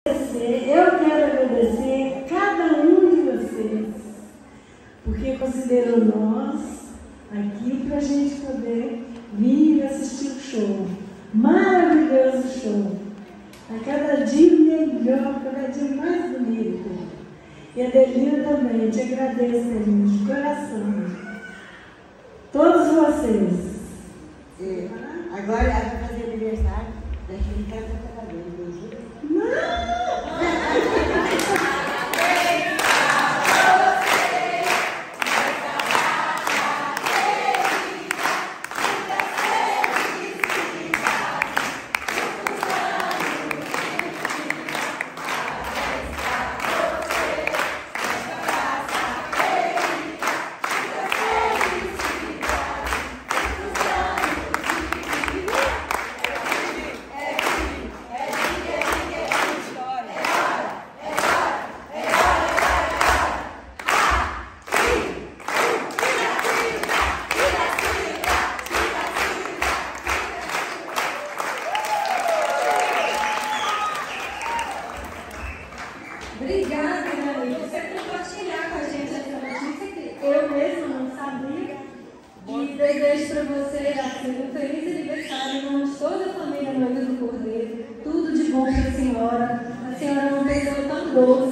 Eu quero agradecer cada um de vocês, porque considerou nós aqui para a gente poder vir assistir o show. Maravilhoso show. A cada dia melhor, cada dia mais bonito. E a Adelina também, te agradeço, Adelina, de coração. Todos vocês. Agora ela vai fazer aniversário da gente casa do cabelo. Não! Obrigada, Dani, por você compartilhar com a gente essa notícia que eu mesma não sabia. E desejo para você um feliz aniversário em nome de toda a família Noiva do Cordeiro. Tudo de bom para a senhora. A senhora é uma pessoa tão doce.